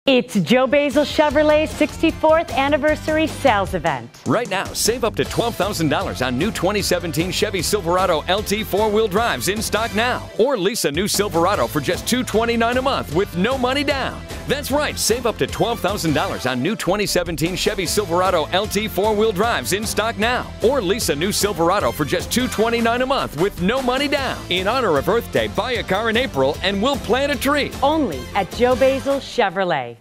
It's Joe Basil Chevrolet's 64th anniversary sales event. Right now, save up to $12,000 on new 2017 Chevy Silverado LT four-wheel drives in stock now. Or lease a new Silverado for just $229 a month with no money down. That's right, save up to $12,000 on new 2017 Chevy Silverado LT four-wheel drives in stock now. Or lease a new Silverado for just $229 a month with no money down. In honor of Earth Day, buy a car in April and we'll plant a tree. Only at Joe Basil Chevrolet.